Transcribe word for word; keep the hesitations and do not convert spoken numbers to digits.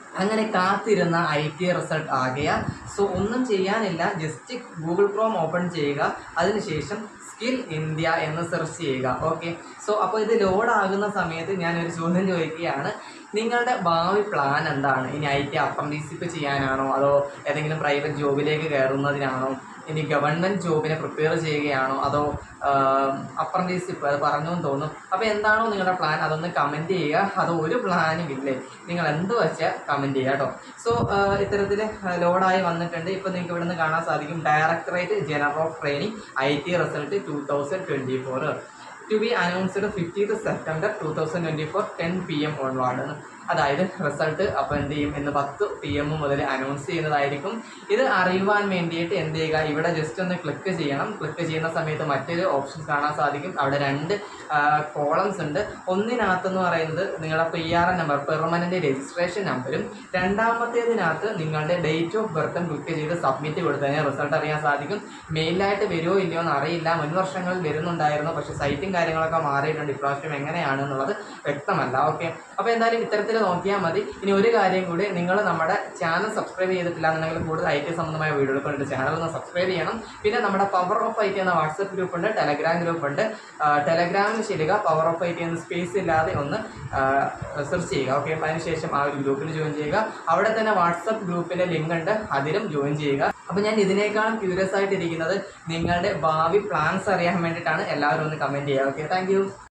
അങ്ങനെ കാത്തിരുന്ന I T result ആകയാൽ സോ ഒന്നും ചെയ്യാനില്ല, ജസ്റ്റ് ഗൂഗിൾ ക്രോം ഓപ്പൺ ചെയ്യുക, അതിനുശേഷം സ്കിൽ ഇന്ത്യ എന്ന് സെർച്ച് ചെയ്യുക. ഓക്കെ, സോ അപ്പോൾ ഇത് ലോഡ് ആകുന്ന സമയത്ത് ഞാനൊരു ചോദ്യം ചോദിക്കുകയാണ്, നിങ്ങളുടെ ഭാവി പ്ലാൻ എന്താണ്? ഇനി ഐ ടി അപ്രന്റീസ്ഷിപ്പ് ചെയ്യാനാണോ, അതോ ഏതെങ്കിലും പ്രൈവറ്റ് ജോബിലേക്ക് കയറുന്നതിനാണോ, ഇനി ഗവൺമെൻറ് ജോബിനെ പ്രിപ്പയർ ചെയ്യുകയാണോ, അതോ അപ്രന്റീസ്ഷിപ്പ്, അത് പറഞ്ഞു എന്ന് തോന്നുന്നു. അപ്പോൾ എന്താണോ നിങ്ങളുടെ പ്ലാൻ അതൊന്ന് കമൻറ്റ് ചെയ്യുക. അതോ ഒരു പ്ലാനും ഇല്ലേ, നിങ്ങൾ എന്ത് വെച്ചാൽ കമൻറ്റ് ചെയ്യുക കേട്ടോ. സോ ഇത്തരത്തിൽ ലോഡായി വന്നിട്ടുണ്ട്. ഇപ്പോൾ നിങ്ങൾക്ക് ഇവിടെ നിന്ന് കാണാൻ സാധിക്കും, directorate general of training I T result two thousand twenty four to be announced fifteenth September two thousand twenty four ten P M onward. അതായത് റിസൾട്ട് അപ്പോൾ എന്ത് ചെയ്യും, ഇന്ന് പത്ത് പി എം മുതൽ അനൗൺസ് ചെയ്യുന്നതായിരിക്കും. ഇത് അറിയുവാൻ വേണ്ടിയിട്ട് എന്ത് ചെയ്യുക, ഇവിടെ ജസ്റ്റ് ഒന്ന് ക്ലിക്ക് ചെയ്യണം. ക്ലിക്ക് ചെയ്യുന്ന സമയത്ത് മറ്റൊരു ഓപ്ഷൻ കാണാൻ സാധിക്കും. അവിടെ രണ്ട് കോളംസ് ഉണ്ട്. ഒന്നിനകത്തെന്ന് പറയുന്നത് നിങ്ങളുടെ P R N number, permanent registration നമ്പരും, രണ്ടാമത്തേതിനകത്ത് നിങ്ങളുടെ ഡേറ്റ് ഓഫ് ബർത്തും ക്ലിക്ക് ചെയ്ത് സബ്മിറ്റ് കൊടുത്തു കഴിഞ്ഞാൽ റിസൾട്ട് അറിയാൻ സാധിക്കും. മെയിലായിട്ട് വരുമോ ഇല്ലയോ എന്ന് അറിയില്ല. മുൻ വർഷങ്ങളിൽ വരുന്നുണ്ടായിരുന്നു, പക്ഷേ സൈറ്റും കാര്യങ്ങളൊക്കെ മാറിയിട്ടുണ്ട്. ഇപ്രാവശ്യം എങ്ങനെയാണെന്നുള്ളത് വ്യക്തമല്ല. ഓക്കെ, അപ്പോൾ എന്തായാലും ഇത്തരത്തിൽ നോക്കിയാൽ മതി. ഇനി ഒരു കാര്യം കൂടി, നിങ്ങൾ നമ്മുടെ ചാനൽ സബ്സ്ക്രൈബ് ചെയ്തിട്ടില്ല എന്നുണ്ടെങ്കിൽ കൂടുതൽ ഐ ടി സംബന്ധമായ വീഡിയോകൾ ഉണ്ട്, ചാനൽ ഒന്ന് സബ്സ്ക്രൈബ് ചെയ്യണം. പിന്നെ നമ്മുടെ പവർ ഓഫ് ഐ ടി എന്ന വാട്സപ്പ് ഗ്രൂപ്പ് ഉണ്ട്, ടെലഗ്രാം ഗ്രൂപ്പ് ഉണ്ട്. ടെലഗ്രാമിൽ ചെല്ലുക, പവർ ഓഫ് ഐ ടി എന്ന സ്പേസ് ഇല്ലാതെ ഒന്ന് സെർച്ച് ചെയ്യുക. ഓക്കെ, അതിനുശേഷം ആ ഒരു ഗ്രൂപ്പിൽ ജോയിൻ ചെയ്യുക. അവിടെ തന്നെ വാട്സപ്പ് ഗ്രൂപ്പിൻ്റെ ലിങ്ക് ഉണ്ട്, അതിലും ജോയിൻ ചെയ്യുക. അപ്പോൾ ഞാൻ ഇതിനേക്കാളും ക്യൂരിയസ് ആയിട്ടിരിക്കുന്നത് നിങ്ങളുടെ ഭാവി പ്ലാൻസ് അറിയാൻ വേണ്ടിയിട്ടാണ്. എല്ലാവരും ഒന്ന് കമൻറ്റ് ചെയ്യുക. Okay, thank